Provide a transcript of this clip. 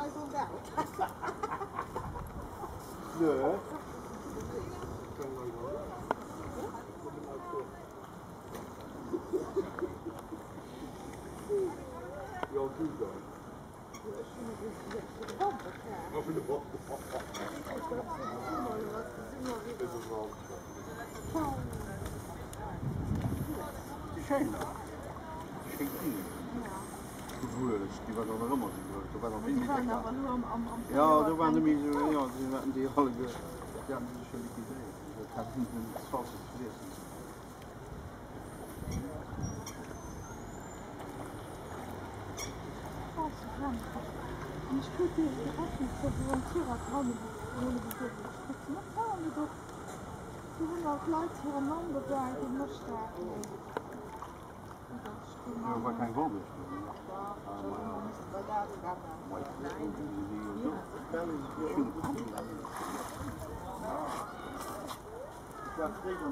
Nee. Ja, doe dat. Of in de bot. Dit is wel. Geen ding. Die broers, die waren er allemaal niet. Die waren al niet. Ja, dat waren de mensen, ja, die hadden ja, dat is een idee. Dat gaat niet een valse vergissing. مش كنت عارفة الفرنسية كانوا يقولوا بيجوا بس ما كانوا يقولوا يقولوا طلعت هي نمبر بعد المشتاق Ja, waar kan je wel dus? Ja,